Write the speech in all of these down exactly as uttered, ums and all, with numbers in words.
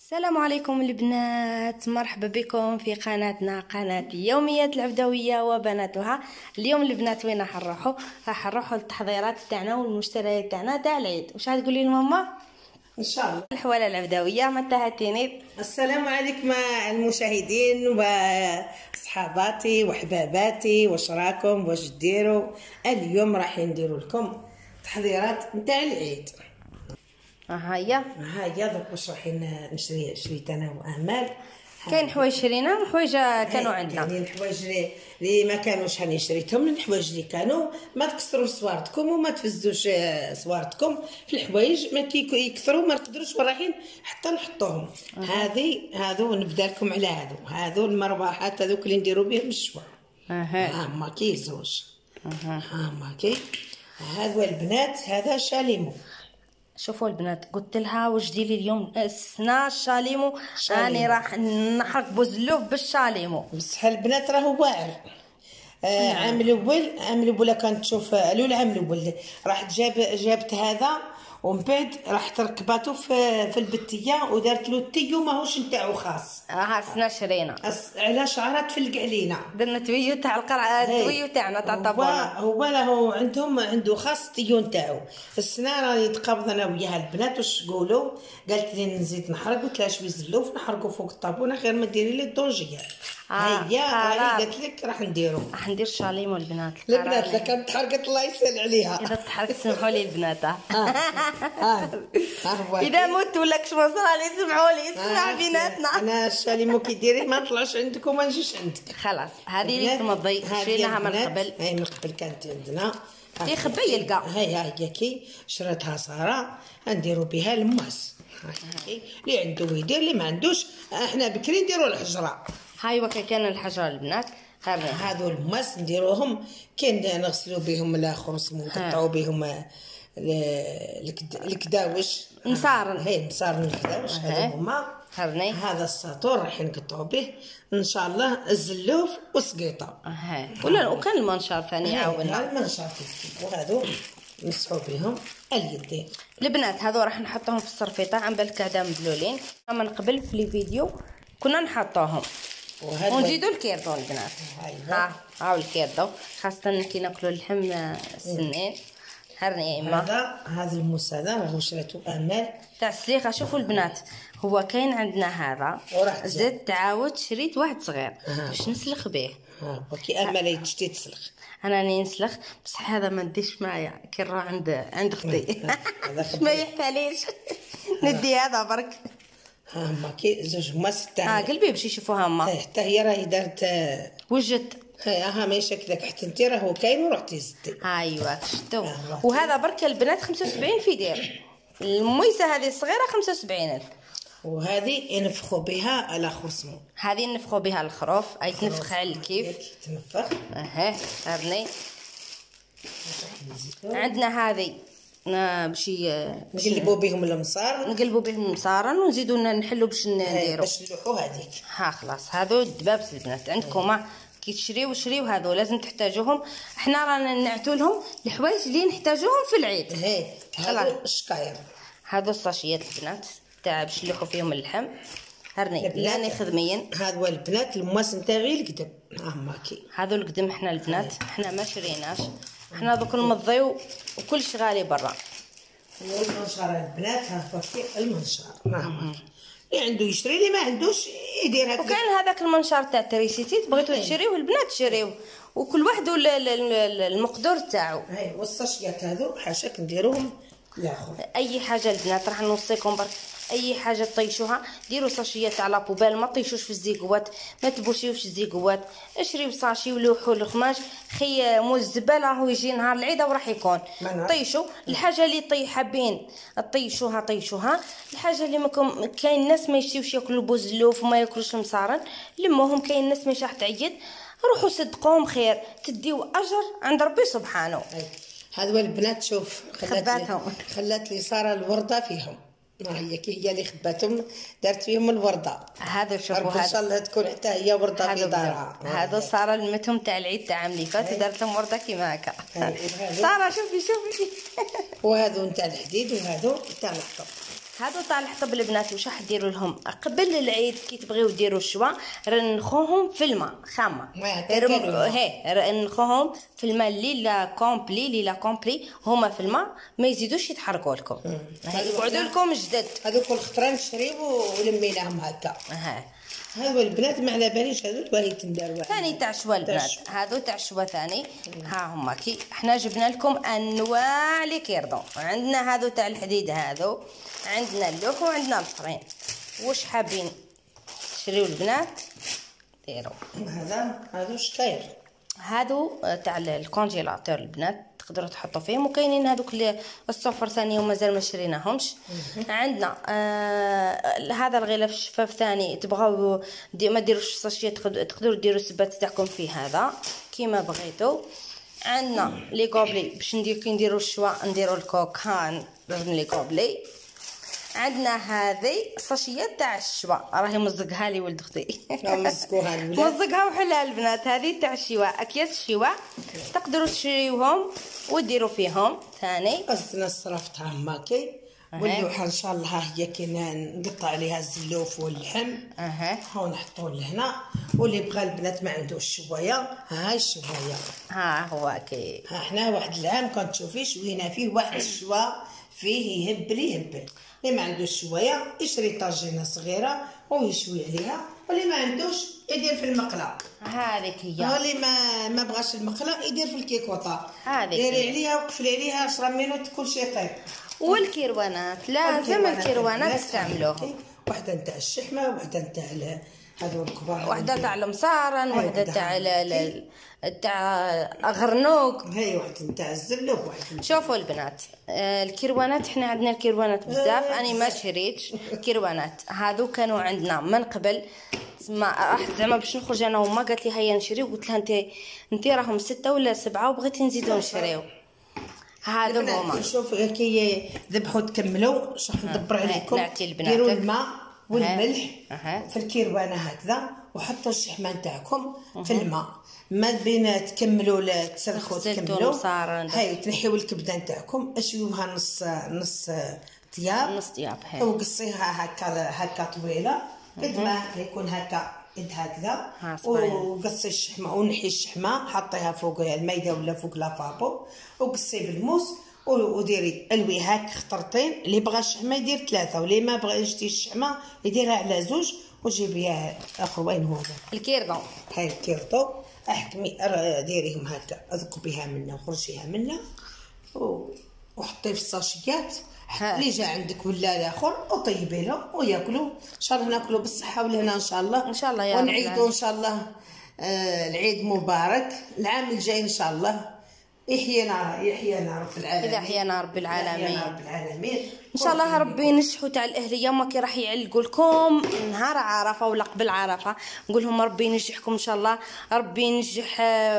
السلام عليكم البنات، مرحبا بكم في قناتنا قناة يوميات العبدوية وبناتها. اليوم البنات وين راح نروحوا؟ راح نروحوا للتحضيرات تاعنا والمشتريات تاعنا تاع العيد. واش غتقولي لماما؟ ان شاء الله. الحواله العبدويه ما تهتيني. السلام عليكم المشاهدين وصحاباتي وحباباتي، واش راكم؟ واش ديروا؟ اليوم راح نديروا لكم تحضيرات نتاع العيد. ها هي ها هي دوك واش رايحين نشري شريت انا وامال. كاين حوايج شرينا وحوايج كانوا عندنا. كاينين الحوايج اللي ما كانوش هاني شريتهم، الحوايج اللي كانوا ما تكسروش صوارتكم وما تفزوش صوارتكم في الحوايج، ما كيكثروا ما نقدروش رايحين حتى نحطوهم. هذه هذو نبدا لكم على هذو هذو المرباحات هذوك اللي نديروا بهم الشوا. ها ما كاين زوج. ها ما كاين هذو البنات. هذا شاليمو. شوفوا البنات، قلت لها واش ديري اليوم السنا الشاليمو، راني راح نحرق بوزلوف بالشاليمو. بصح البنات راهو واعر. آه عام الاول عام الاول كانت تشوف الاول عام الاول راح جاب جابت هذا ومن بعد راح تركباتو في في البتيه ودارت له التيو ماهوش نتاعو خاص. اه سنا شرينا على شعرات تفلق علينا، درنا تويو تاع القرعه، التويو تاعنا تاع الطابونه. هو راهو عندهم عنده خاص التيو نتاعو. السنا راني تقابض انا وياها البنات. واش تقولوا؟ قالت لي نزيد نحرق، قلت لها شوي زلوف نحرقوا فوق الطابونه خير ما ديري لي الدونجيه. هيا راني قالت لك راح نديرو راح ندير شاليمو البنات. البنات لا كانت تحرقت الله يسهل عليها. اذا تحرقت سمحوا لي البنات. ها ها اذا مت ولا كش ما صرا لي سمحوا لي، اسمع بيناتنا. انا الشاليمو كي ديري ما نطلعش عندك وما نجيش عندك. خلاص هذه اللي تمضي شريناها من قبل. هاي من قبل كانت عندنا هي خبي يلقى. هاي هاي كي شراتها ساره نديروا بها الماس. هاي اللي عنده يدير، اللي ما عندوش احنا بكري نديروا الحجره. هاي وكا كان الحجره البنات. هذو الماس نديروهم كاين نغسلوا بهم الاخرس ونقطعوا بهم الكداوش مصارن. هي مصارن الكداوش. هذو هما. هرني هذا الساطور راح نقطعوا به ان شاء الله الزلوف وسقيطه. اها ولا وكان المنشار ثاني عاونا المنشار. وهذو نمسحوا بهم اليدين. البنات هذو راح نحطهم في الصرفيطه عن بالك قاعده مبلولين. من قبل في الفيديو كنا نحطوهم ونزيدوا الكيردو البنات. ها هاو الكيردو خاصه كي ناكلوا اللحم السنين. هرني يا اما هذا هذا الموس هذا راهو شريته امال تاع السليقه. شوفوا البنات، هو كاين عندنا هذا زدت تعاود شريت واحد صغير باش نسلخ به. ها كي امال تشتي تسلخ انا راني نسلخ بصح هذا ما نديش معايا كي نروح عند عند اختي. ما يحفاليش ندي هذا برك. ها هما كي زوج ماس تاع اه قلبي باش يشوفوها هما. حتى هي راهي دارت وجدت. ها ماشي هكذاك حتى انت راهو كاين ورحتي زدتي. ايوا شفتوا. وهذا برك البنات خمسة وسبعين في دير. المويسه هذه الصغيره خمسة وسبعين ألف. وهذه ينفخوا بها على خرصمو. هذه نفخوا بها الخروف، اي تنفخ على الكيف تنفخ. اها هرني. عندنا هذه باش نقلبوا بهم المصار نقلبوا بهم المصارا ونزيدوا نحلوا باش نديروا باش نلوحوا هذيك. ها خلاص هذو الدبابس البنات عندكم كي تشريو شريو هذو لازم تحتاجوهم. احنا رانا نعتوا لهم الحوايج اللي نحتاجوهم في العيد. هي هذو الشكاير هذو الساشيات البنات تاع باش نلوحوا فيهم اللحم. هرني لاني خدميين. هذو البنات المواس نتاع غير القدم. ها ماكي هذو القدم احنا البنات احنا ما شريناش، احنا دوك نمضيو وكل شي غالي برا. والمنشار البنات ها فكي المنشار. ها اللي عنده يشري، اللي ما عندوش يدير هكا. وكان هذاك المنشار تاع تريسيتيت بغيتو تشريوه البنات شريوه، وكل واحد المقدور تاعو. هاي والساشيات هذو حاشاك نديروهم لاخر. اي حاجه البنات راح نوصيكم برك اي حاجه تطيشوها ديروا ساشيه تاع لابوبال، ما طيشوش في الزيقوات، ما تبوشيوش الزيقوات. اشريو ساشي ولوحوا الخماج. خي مو الزباله راهو يجي نهار العيد وراح يكون. طيشوا الحاجه اللي طي حابين طيشوها طيشوها. الحاجه اللي ماكم كاين ناس ما يشتيوش ياكلوا بوزلوف وما ياكلوش مصارن، لموهم كاين ناس مش راح تعيد، روحوا صدقوهم خير تديو اجر عند ربي سبحانه. هذو البنات شوف خلاتهم خلات لي صار الورده فيهم. هي كي هي اللي خباتهم دارت فيهم الورده. هذا شوفوا هذا ان شاء الله تكون حتى هي ورده في دارها. هذا صار لمتهم تاع العيد تاع عام اللي فات دارت لهم ورده كيما هكا. ساره شوفي شوفي. وهذو نتاع الحديد وهذو تاع الحطب. هادو تاع الحطب البنات واش راح ديروا لهم قبل العيد كي تبغيو ديروا الشوا رنخوهم في الماء خامه. هي رنخوهم في الماء ليلا كومبلي ليلا كومبلي هما في الماء ما يزيدوش يتحركوا لكم. يقعدوا لكم جدد. هذوك الخطران نشريو ولميناهم هكا. ها هذو البنات ما على باليش هذو اللي تنداروا ثاني تاع شوا البنات. هذو تاع شوا ثاني. ها هما كي حنا جبنا لكم انواع اللي كيرضوا. عندنا هذو تاع الحديد هذو، عندنا اللوح وعندنا الفرين. واش حابين تشريو البنات ديروا. هذا هذو شكاير، هادو تاع الكونجيلاتور البنات تقدروا تحطوا فيهم. وكاينين هذوك الصفر ثاني ومازال ما شريناهمش. عندنا آه هذا الغلاف الشفاف ثاني تبغاو دي ما ديروش الساشيه تقدروا ديروا السبات تاعكم فيه هذا كيما بغيتوا. عندنا لي كوبلي باش ندير كي نديروا الشوا نديروا الكوك هان لي كوبلي. عندنا هذه الساشيات تاع الشوا راهي مزقها لي ولد اختي. مزقوها الولاد مزقها وحلها البنات. هذه تاع الشواء اكياس الشواء تقدروا تشريوهم وديروا فيهم ثاني. قصدنا الصرف تاعهم ماكي واللوحه ان شاء الله هي كينا نقطع عليها الزلوف واللحم. اها هاو نحطوه لهنا. واللي بغى البنات ما عندوش شوايه هاي الشوايه. ها هو كي ها حنا واحد العام كنت تشوفي شوينا فيه واحد الشوا فيه يهبل يهبل. اللي ما عندوش شوايه يشري طاجينه صغيره ويشوي عليها، واللي ما عندوش يدير في المقله. هذيك هي. واللي ما ما بغاش المقله يدير في الكيكوطه. هذيك ديري عليها وقفلي عليها عشرة مينوت كل شيء طيب. والكيروانات لازم الكيروانات تستعملوهم. وحده نتاع الشحمه وحده نتاع هذو الكبار، وحده تاع المصارن وحده تاع تاع غرنوق. هي وحده نتاع الزلوب وحده. شوفوا البنات الكيروانات حنا عندنا الكيروانات بزاف. انا ما شريتش كيروانات هذو كانوا عندنا من قبل. ما راح زعما باش نخرج انا وما قالت لي هيا نشريو. قلت لها انت انت راهم ستة ولا سبعة وبغيتي نزيدو نشريو. هذو هما. شوف كي ذبحوا تكملوا راح ندبر عليكم. ديروا الماء والملح في الكيروانه هكذا وحطوا الشحمه نتاعكم في الماء. ما بين تكملوا تسرخوا تكملوا. هاي تنحيوا الكبده نتاعكم اشويوها نص نص طياب نص طياب. هاي وقصيها هكا هكا طويله قد ما يكون هكا قد هكذا. وقصي الشحمه ونحي الشحمه حطيها فوق الميده ولا فوق لافابو وقصي بالموس وديري الوي هاك خطرتين. اللي بغى الشحمه يدير ثلاثه واللي ما بغى يشتي الشحمه يديرها على زوج. وجيبيها اخر وين هو الكيردون. هاي الكيردون احكمي ديريهم هكا اذقبيها منا وخرجيها منا وحطيه في الساشيات. اللي جا عندك ولا الاخر وطيبي له وياكلوا ان شاء الله. ناكلوا بالصحه والهنا ان شاء الله. ان شاء الله يا رب. ونعيدوا ان شاء الله آه العيد مبارك. العام الجاي ان شاء الله يحيينا يحيينا رب العالمين. اذا حيانا رب العالمين. يحيينا رب العالمين ان شاء الله. ربي ينجحوا تاع الاهليه ما كي راح يعلقوا لكم نهار عرفه ولا قبل عرفه. نقول لهم ربي ينجحكم ان شاء الله. ربي ينجح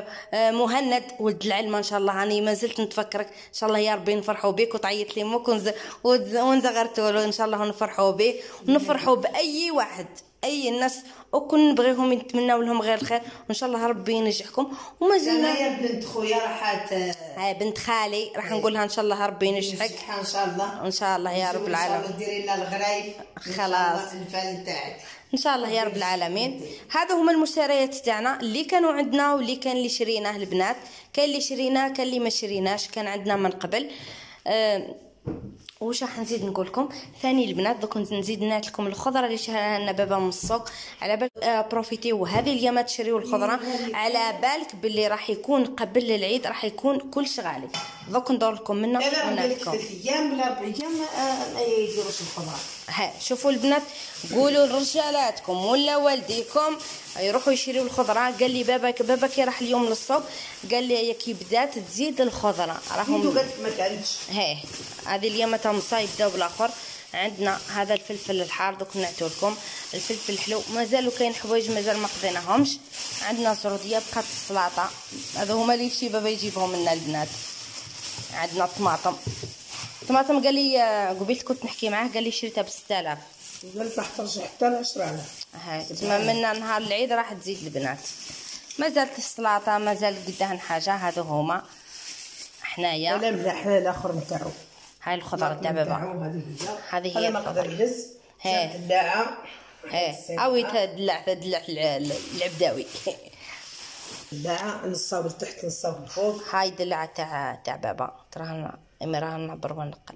مهند ولد العلمه ان شاء الله. راني ما زلت نتفكرك ان شاء الله يا ربي نفرحوا بك وتعيط لي موك ونزغرتوا له ان شاء الله ونفرحوا به ونفرحوا باي واحد اي الناس وكن نبغيهم نتمناو لهم غير الخير وان شاء الله ربي ينجحكم. وما زلنا يا بنت خويا راحت هاي بنت خالي راح نقول لها ان شاء الله ربي ينجحك ان شاء الله. ان شاء الله يا رب العالمين. ان شاء الله ديري لنا الغرايب خلاص الفن تاعك ان شاء الله يا رب العالمين. هذا هما المشتريات تاعنا اللي كانوا عندنا واللي كان اللي شريناه البنات. كان اللي شريناه كان اللي ما شريناش. كان عندنا من قبل. أه واش راح نزيد نقول لكم ثاني البنات. دوك نزيد نعت لكم الخضره اللي شراها لنا بابا من السوق. على بالك آه بروفيتيو هذه الايام تشريو الخضره. على بالك باللي راح يكون قبل العيد راح يكون كلش غالي. دوك ندور لكم منه ونعطيكم ثلاث ايام ولا اربع ايام ما يديروش الخضره. ها شوفوا البنات قولوا لرجالاتكم ولا والديكم يروحوا يشريوا الخضره. قال لي بابا بابا كي راح اليوم للسوق قال لي كي بدات تزيد الخضره راهم ما كانتش. هي هذه اليوم تاع مصايب يبداو بالاخر. عندنا هذا الفلفل الحار دوك نعتو لكم. الفلفل الحلو مازالوا كاين حوايج مازال ما قضيناهمش. عندنا زروديه بقات السلطه هذا هما اللي شي بابا يجيبهم لنا البنات. عندنا الطماطم. الطماطم قال لي قبيلت كنت نحكي معاه قال لي شريتها ب ستة آلاف. قالت راح ترجع حتى ل عشرة آلاف. هاي تما منا نهار العيد راح تزيد البنات. مازالت السلطه مازال قداهن حاجه. هذو هما حنايا ولا ملاح الاخر نتاعو. هاي الخضره تاع بابا. هذه هي ما قدر يهز هي الدلاعه ايه او يتدلع تدلع العبداوي. دلاعه نصاوب لتحت نصاوب لفوق. هاي دلعه تاع تاع بابا تراها راها نعبر ونقل.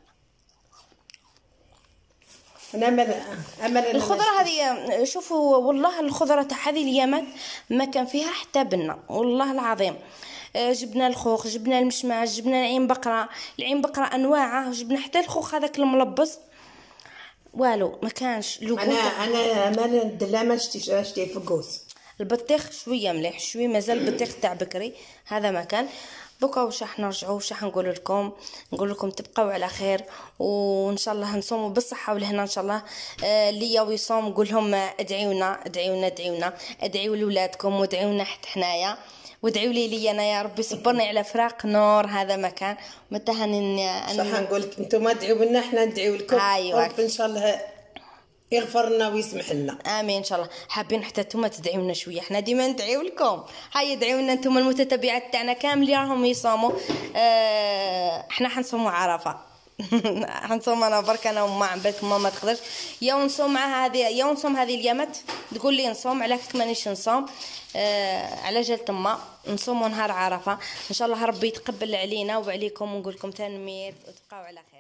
نعمل امل الخضره هذه شوفوا والله الخضره تاع هذه اليامات ما كان فيها حتى بنه والله العظيم. جبنا الخوخ جبنا المشماش جبنا العين بقره العين بقره انواعه جبنا حتى الخوخ هذاك الملبس والو ما كانش. لو انا انا امل الدلاعه ما شتيش شتي فقوس. البطيخ شويه مليح شويه مازال البطيخ تاع بكري هذا ما كان. دوكا واش راح نرجعوا واش راح نقول لكم نقول لكم تبقوا على خير وان شاء الله نصوموا بالصحه ولهنا ان شاء الله. آه ليا ويصوم نقول لهم ادعيونا ادعيونا ادعيونا ادعيوا لولادكم وادعيونا حتى حنايا وادعيوا لي لي انا يا ربي صبرني على فراق نور هذا مكان متى هني صح نقول لك انتم ادعيوا لنا احنا ندعيو لكم. أيوة. رب ان شاء الله يغفر لنا ويسمح لنا. امين ان شاء الله. حابين حتى نتوما تدعيو لنا شويه حنا ديما ندعيو لكم. هاي ادعيو لنا نتوما المتتبعات تاعنا كامل راهم يصوموا. آه احنا حنصوموا عرفه حنصوم انا برك انا وما عم بالك ماما تقدرش يا نصوم مع هذه يا نصوم هذه اليامات تقول لي نصوم على كيك مانيش نصوم. آه على جال تما نصوموا نهار عرفه ان شاء الله ربي يتقبل علينا وعليكم ونقول لكم تنمير وتبقاو على خير.